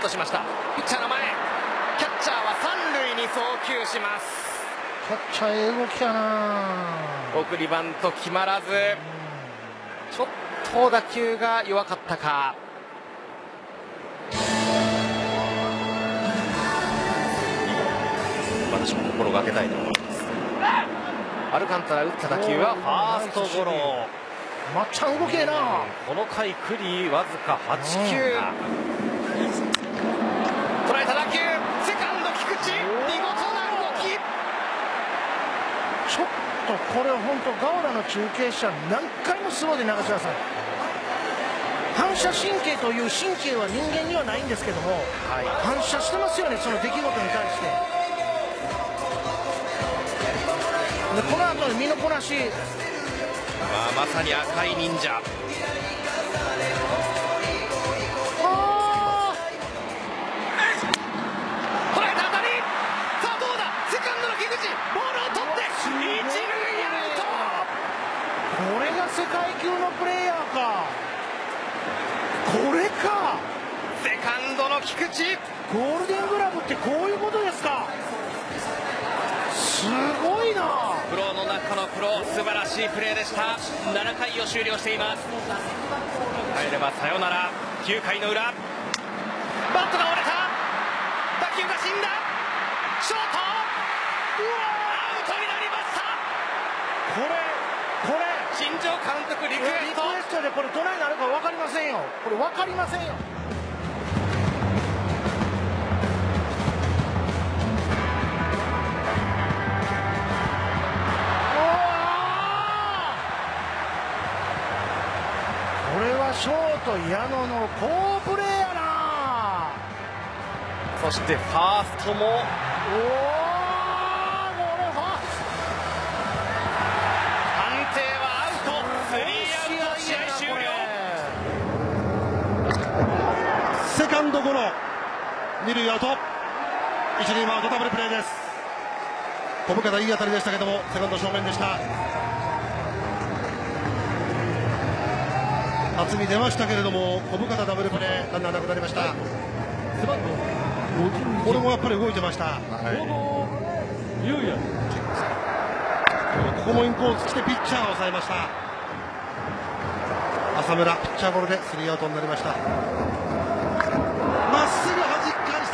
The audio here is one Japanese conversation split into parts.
トしました。ピッチャーの前、キャッチャーは三塁に送球します。 キャッチャー動きやな。 送りバント決まらず、ちょっと打球が弱かったか。私も心がけたいと思います。アルカンタラ打った打球はファーストゴロ。 まっちゃん動けえな。 この回クリわずか8球、捉えた打球、セカンド菊池、見事な動き。 ちょっとこれ本当ガオラの中継車何回もスローで流してください。反射神経という神経は人間にはないんですけども、反射してますよね、その出来事に対して。でこの後の身のこなし、 まさに赤い忍者。捉えた当たり、さあどうだ、セカンドの菊池、ボールを取って一塁アウト。 これが世界級のプレーヤーか。これか。 セカンドの菊池、 ゴールデングラブってこういうことですか。すごいな。 プロの中のプロ、素晴らしいプレーでした。7回を終了しています。入ればサヨナラ。9回の裏、バットが折れた、打球が死んだ、ショート、アウトになりました。 これ新庄監督リクエストでこれどないなるか分かりませんよ。これ分かりませんよ。これはショート矢野の好プレーやな。 そしてファーストも、判定はアウト。スリーアウト、試合終了。 セカンドゴロ、二塁アウト、一塁アウト、ダブルプレーです。小深田いい当たりでしたけども、セカンド正面でした。厚み出ましたけれども、小深田ダブルプレー、ランナーなくなりました。これもやっぱり動いてました。ここもインコース来てピッチャーを抑えました。浅村ピッチャーゴロでスリーアウトになりました。まっすぐ弾き返した。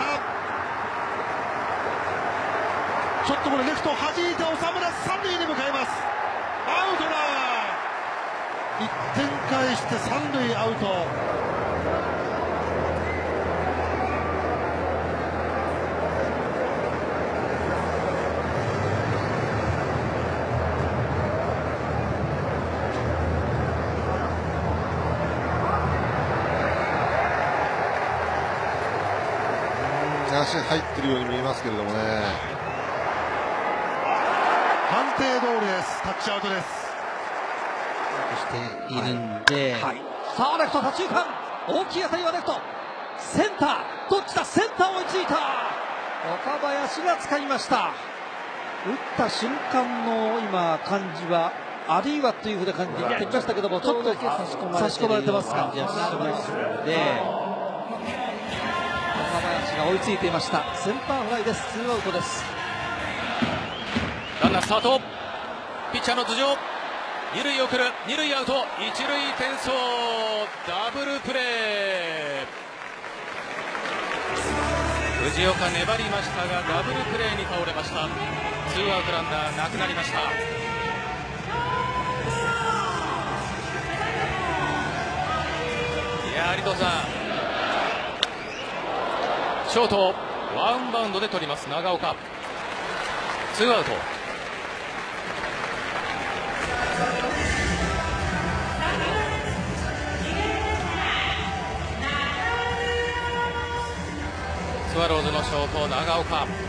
ちょっとこれレフト弾いて浅村三塁に向かいます。アウトだ。1点返して三塁アウト。 足入ってるように見えますけれどもね。 判定通りです。タッチアウトです。 しているんで、さあレフト左中間、大きい当たりはレフト、センター、どっちだ、センター追いついた。岡林が使いました。打った瞬間の今感じは、あるいはというふうな感じで言ってきましたけども、ちょっと差し込まれてます感じがしますので、岡林が追いついていました。センターフライです。ツーアウトです。 ランナースタート、ピッチャーの頭上、二塁送る、二塁アウト、一塁転送、ダブルプレー。藤岡粘りましたがダブルプレーに倒れました。ツーアウトランナーなくなりました。いや、有藤さん、ショートワンバウンドで取ります。長岡、ツーアウト。スワローズのショート長岡、ピ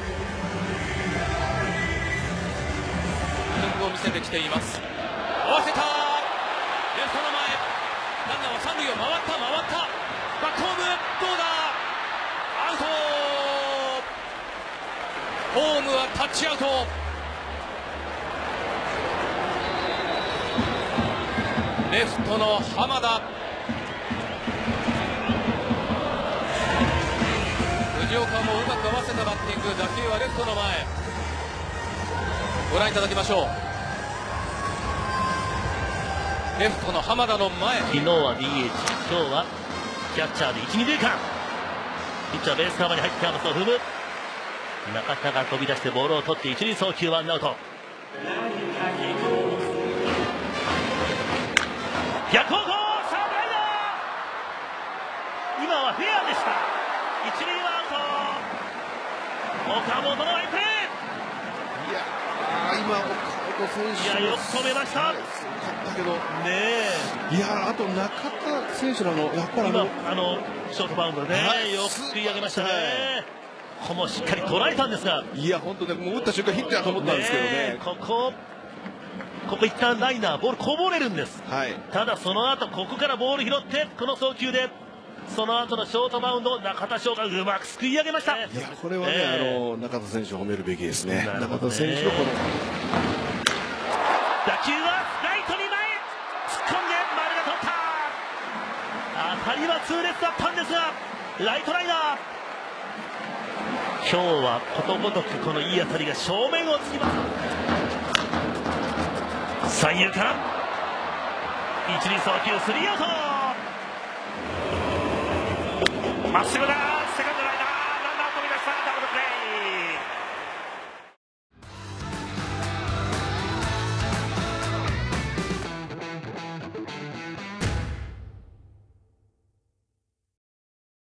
ッチングを見せてきています。合わせた、レフトの前、ランナーは三塁を回った、バックホーム、どうだ、アウト。ホームはタッチアウト。レフトの浜田、 藤岡もうまく合わせたバッティング、打球はレフトの前。ご覧いただきましょう。レフトの浜田の前。 昨日は DH、今日はキャッチャーで1、2塁間。ピッチャーベースカバーに入ってアムスを踏む。中田が飛び出してボールを取って一塁送球、ワンアウト。逆方向、サードライナー。今はフェアでした。一塁はアウト。岡本のライプレー。 いや今岡本選手よく止めました。 はい、すごかったけどねいやあと中田選手のやっぱり今ショートバウンドでね、 はい、 よく食い上げましたね。 はいここもしっかり捉えたんですが、 いや本当ね、もう打った瞬間ヒットやと思ったんですけどね。 ここ一旦ライナー、ボールこぼれるんです。 はい。 ただその後ここからボール拾ってこの送球で、その後のショートバウンド、中田翔がうまくすくい上げました。 いやこれはね、中田選手を褒めるべきですね。中田選手のこの打球はライトに前突っ込んで丸が取った。当たりは痛烈だったんですが、ライトライナー。今日はことごとくこのいい当たりが正面を突きます。三遊間一塁送球、スリーアウト。まっすぐだ。